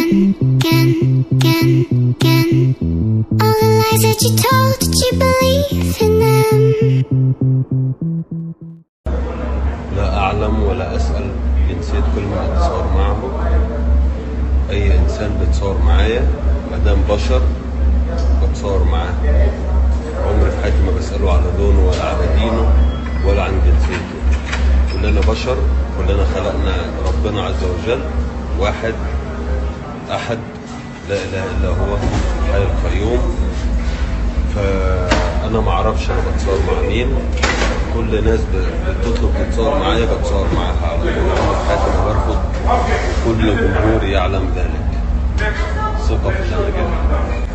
All the lies that you told, did you believe in them? لا أعلم ولا أسأل جنسية كل من أتصور معه. أي إنسان بتصور معايا مادام بشر بتصور معاه. عمري في حياتي ما بسأله على لونه ولا على دينه ولا عن جنسيته. كلنا بشر، كلنا خلقنا ربنا عز وجل واحد أحد لا إله إلا هو الحي القيوم. فأنا ما أعرفش أنا بتصور مع مين. كل ناس بتطلب تتصور معايا بتصور معاها على طول. عمري في حياتي ما برفض، وكل جمهوري يعلم ذلك. ثقة في اللي أنا جاي.